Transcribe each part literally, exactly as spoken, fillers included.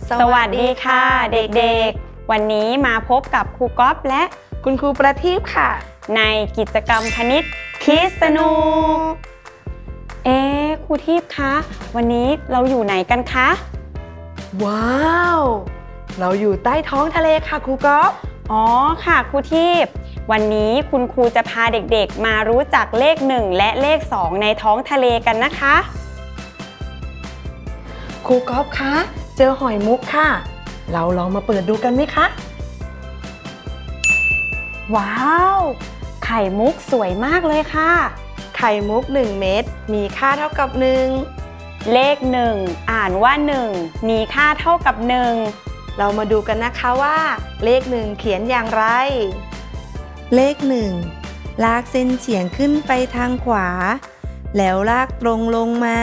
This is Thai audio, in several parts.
สวัสดีค่ะเด็กๆวันนี้มาพบกับครูก๊อฟและคุณครูประทีปค่ะในกิจกรรมคณิตคิดสนุกเอ๊ะครูทีปคะวันนี้เราอยู่ไหนกันคะว้าวเราอยู่ใต้ท้องทะเลค่ะครูก๊อฟอ๋อค่ะครูทีปวันนี้คุณครูจะพาเด็กๆมารู้จักเลขหนึ่งและเลขสองในท้องทะเลกันนะคะครูก๊อฟคะเจอหอยมุกค่ะเราลองมาเปิดดูกันไหมคะว้าวไข่มุกสวยมากเลยค่ะไข่มุกหนึ่งเม็ดมีค่าเท่ากับหนึ่งเลขหนึ่งอ่านว่าหนึ่งมีค่าเท่ากับหนึ่งเรามาดูกันนะคะว่าเลขหนึ่งเขียนอย่างไรเลขหนึ่งลากเส้นเฉียงขึ้นไปทางขวาแล้วลากตรงลงมา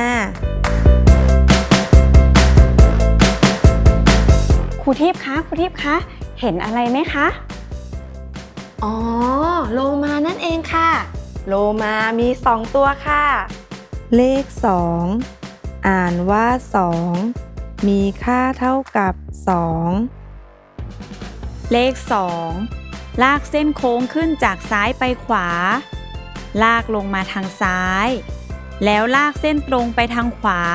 ครูทิพย์คะครูทิพย์คะเห็นอะไรไหมคะอ๋อโลมานั่นเองค่ะโลมามีสองตัวค่ะเลขสองอ่านว่าสองมีค่าเท่ากับสองเลขสองลากเส้นโค้งขึ้นจากซ้ายไปขวาลากลงมาทางซ้ายแล้วลากเส้นตรงไปทางขวา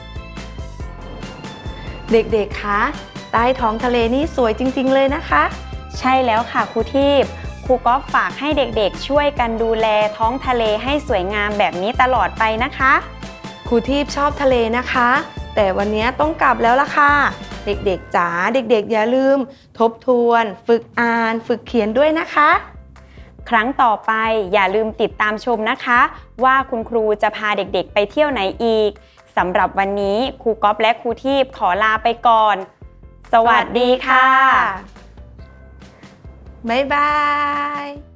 เด็กๆคะใต้ท้องทะเลนี่สวยจริงๆเลยนะคะใช่แล้วค่ะครูทีพครูก๊อฟฝากให้เด็กๆช่วยกันดูแลท้องทะเลให้สวยงามแบบนี้ตลอดไปนะคะครูทีพชอบทะเลนะคะแต่วันนี้ต้องกลับแล้วล่ะค่ะเด็กๆจ๋าเด็กๆอย่าลืมทบทวนฝึกอ่านฝึกเขียนด้วยนะคะครั้งต่อไปอย่าลืมติดตามชมนะคะว่าคุณครูจะพาเด็กๆไปเที่ยวไหนอีกสำหรับวันนี้ครูก๊อฟและครูทีพขอลาไปก่อนสวัสดีค่ะบ๊ายบาย